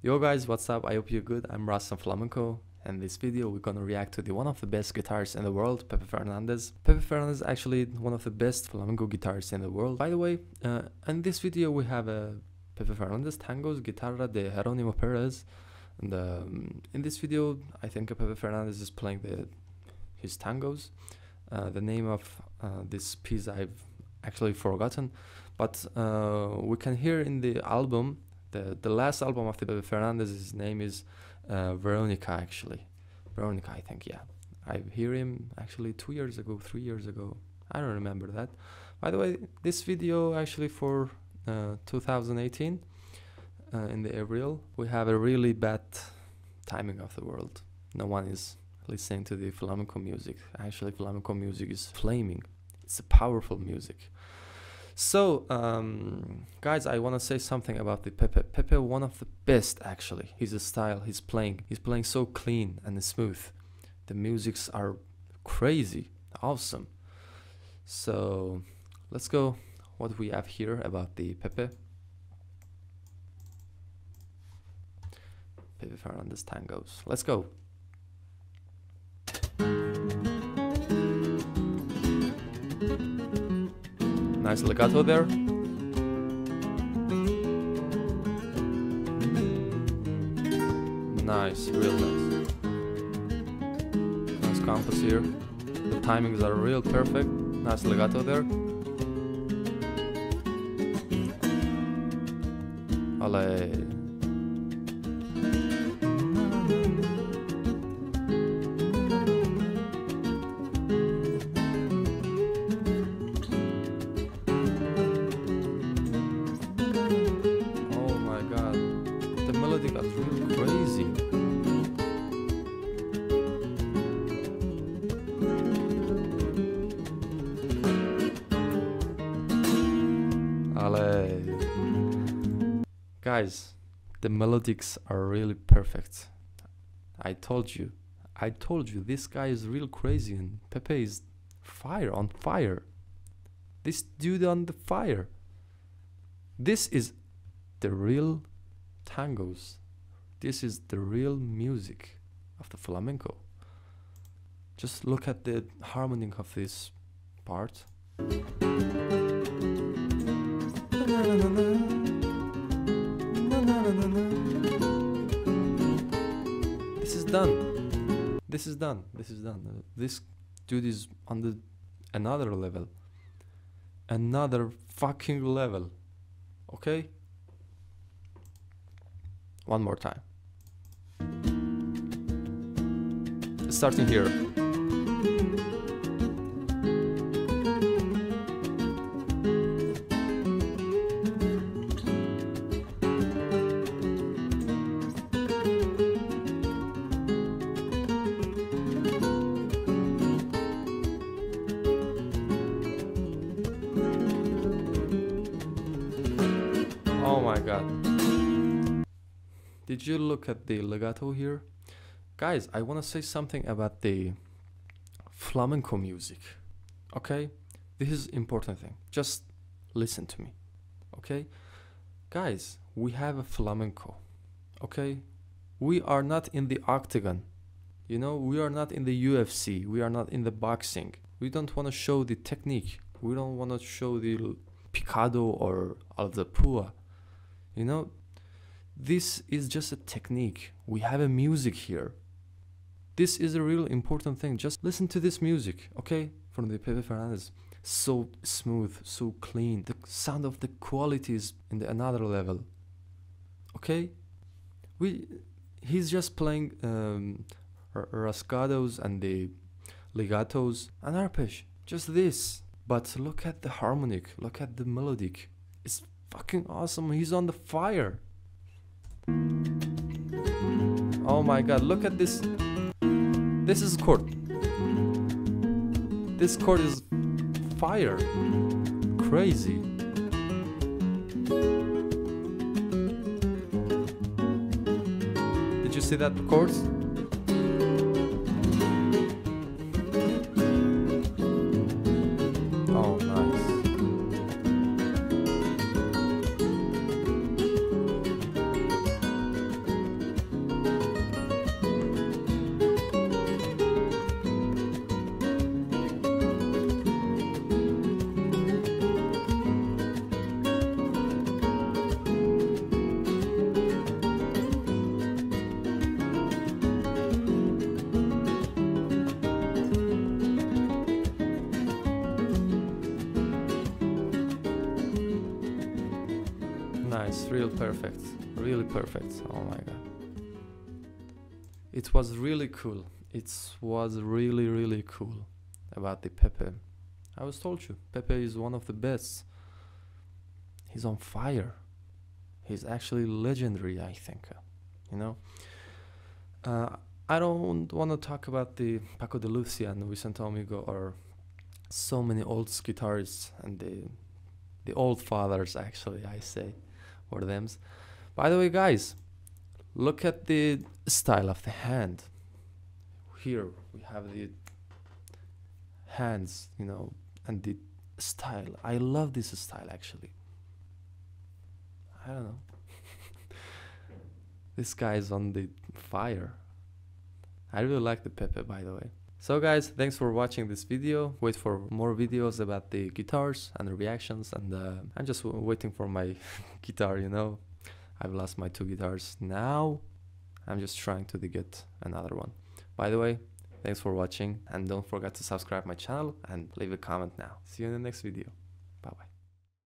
Yo guys, what's up? I hope you're good. I'm Rostam Flamenco, and in this video we're gonna react to the one of the best guitarists in the world, Pepe Fernandez. Pepe Fernandez is actually one of the best flamenco guitarists in the world. By the way, in this video we have a Pepe Fernandez tangos guitarra de Jerónimo Pérez, and in this video I think Pepe Fernandez is playing his tangos. The name of this piece I've actually forgotten, but we can hear in the album. The last album of the Pepe Fernandez, his name is Veronica, actually. Veronica, I think, yeah. I hear him actually 2 years ago, 3 years ago. I don't remember that. By the way, this video actually for 2018, in the April, we have a really bad timing of the world. No one is listening to the flamenco music. Actually, flamenco music is flaming. It's a powerful music. So, guys, I want to say something about the Pepe. Pepe, one of the best, actually. His style, he's playing so clean and smooth. The musics are crazy, awesome. So, let's go. What we have here about the Pepe. Pepe Fernandez tangos. Let's go. Nice legato there. Nice, real nice. Nice compass here. The timings are real perfect. Nice legato there. Ole. The melody got really crazy. Ale. Guys, the melodics are really perfect. I told you, this guy is real crazy, and Pepe is on fire. This dude on the fire. This is the real tangos. This is the real music of the flamenco. Just look at the harmony of this part. This is done. This is done. This is done. This dude is on another level. Another fucking level. Okay? One more time. Starting here. Oh my god. Did you look at the legato here? Guys, I want to say something about the flamenco music. Okay? This is important thing. Just listen to me. Okay? Guys, we have a flamenco. Okay? We are not in the octagon. You know, we are not in the UFC. We are not in the boxing. We don't want to show the technique. We don't want to show the picado or alzapua. You know? This is just a technique. We have a music here. This is a real important thing. Just listen to this music, okay? From the Pepe Fernandez. So smooth, so clean. The sound of the quality is in another level. Okay? He's just playing rasgados and the legatos and arpeggi. Just this. But look at the harmonic. Look at the melodic. It's fucking awesome. He's on the fire. Oh my god, look at this. This is chord. This chord is fire. Crazy. Did you see that chords? Oh, nice. It's real perfect, really perfect. Oh my god. It was really cool. It was really cool about the Pepe. I was told you, Pepe is one of the best. He's on fire. He's actually legendary, I think. You know? I don't want to talk about the Paco de Lucia and Vicente Amigo or so many old guitarists and the old fathers, actually, I say, or them. By the way, guys, look at the style of the hand. Here we have the hands, you know, and the style. I love this style, actually. I don't know. This guy's on the fire. I really like the Pepe, by the way. So guys, thanks for watching this video. Wait for more videos about the guitars and the reactions, and I'm just waiting for my guitar, you know. I've lost my 2 guitars. Now I'm just trying to get another one. By the way, thanks for watching, and don't forget to subscribe my channel and leave a comment now. See you in the next video.